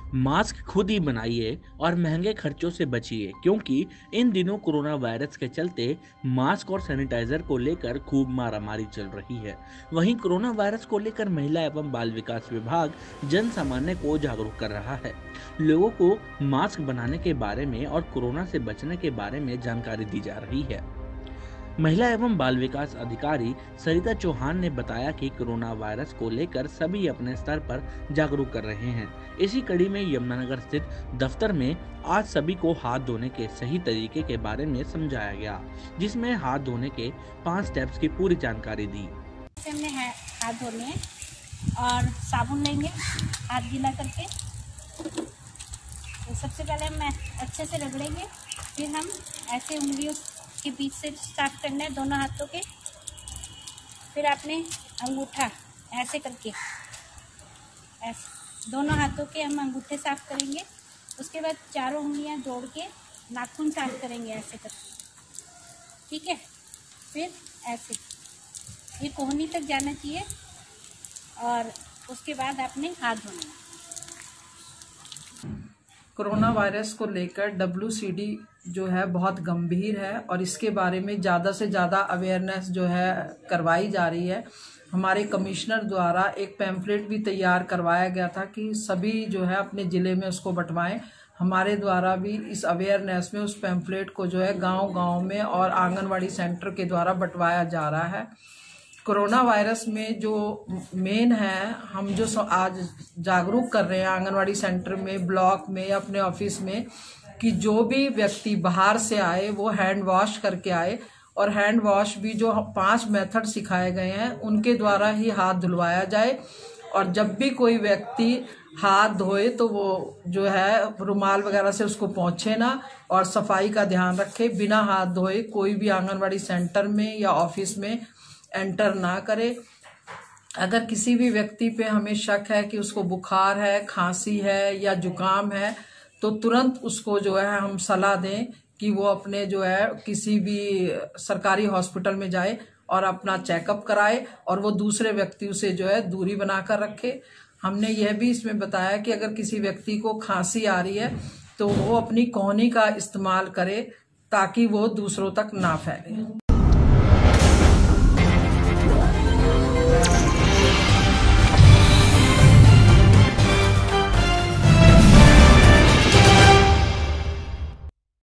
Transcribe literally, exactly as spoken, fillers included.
Mask खुद ही बनाइए और महंगे खर्चों से बचिए, क्योंकि इन दिनों कोरोना वायरस के चलते मास्क और सैनिटाइजर को लेकर खूब मारामारी चल रही है। वहीं कोरोना वायरस को लेकर महिला एवं बाल विकास विभाग जन सामान्य को जागरूक कर रहा है। लोगों को मास्क बनाने के बारे में और कोरोना से बचने के बारे में जानकारी दी जा रही है। महिला एवं बाल विकास अधिकारी सरिता चौहान ने बताया कि कोरोना वायरस को लेकर सभी अपने स्तर पर जागरूक कर रहे हैं। इसी कड़ी में यमुनानगर स्थित दफ्तर में आज सभी को हाथ धोने के सही तरीके के बारे में समझाया गया, जिसमें हाथ धोने के पांच स्टेप्स की पूरी जानकारी दी। हमने हाथ धोने हैं और साबुन लेंगे हाथ गीला करके। तो सबसे पहले हम अच्छे से रगड़ेंगे, फिर हम ऐसे उंगलियों के बीच से स्टार्ट करना है दोनों हाथों के। फिर आपने अंगूठा ऐसे करके ऐसे दोनों हाथों के हम अंगूठे साफ करेंगे। उसके बाद चारों उंगलियां जोड़ के नाखून साफ करेंगे ऐसे करके, ठीक है। फिर ऐसे ये कोहनी तक जाना चाहिए और उसके बाद आपने हाथ धोना। कोरोना वायरस को लेकर डब्ल्यू सी डी जो है बहुत गंभीर है और इसके बारे में ज़्यादा से ज़्यादा अवेयरनेस जो है करवाई जा रही है। हमारे कमिश्नर द्वारा एक पैम्फलेट भी तैयार करवाया गया था कि सभी जो है अपने ज़िले में उसको बंटवाएं। हमारे द्वारा भी इस अवेयरनेस में उस पैम्फलेट को जो है गांव-गांव में और आंगनवाड़ी सेंटर के द्वारा बंटवाया जा रहा है। कोरोना वायरस में जो मेन है, हम जो आज जागरूक कर रहे हैं आंगनवाड़ी सेंटर में, ब्लॉक में, अपने ऑफिस में, कि जो भी व्यक्ति बाहर से आए वो हैंड वॉश करके आए और हैंड वॉश भी जो पांच मेथड सिखाए गए हैं उनके द्वारा ही हाथ धुलवाया जाए। और जब भी कोई व्यक्ति हाथ धोए तो वो जो है रुमाल वगैरह से उसको पोंछे ना और सफाई का ध्यान रखे। बिना हाथ धोए कोई भी आंगनवाड़ी सेंटर में या ऑफिस में एंटर ना करे। अगर किसी भी व्यक्ति पे हमें शक है कि उसको बुखार है, खांसी है या जुकाम है, तो तुरंत उसको जो है हम सलाह दें कि वो अपने जो है किसी भी सरकारी हॉस्पिटल में जाए और अपना चेकअप कराए और वो दूसरे व्यक्ति से जो है दूरी बनाकर रखे। हमने यह भी इसमें बताया कि अगर किसी व्यक्ति को खांसी आ रही है तो वो अपनी कोहनी का इस्तेमाल करे ताकि वो दूसरों तक ना फैले।